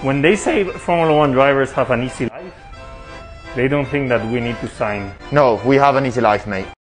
When they say Formula One drivers have an easy life, they don't think that we need to sign. No, we have an easy life, mate.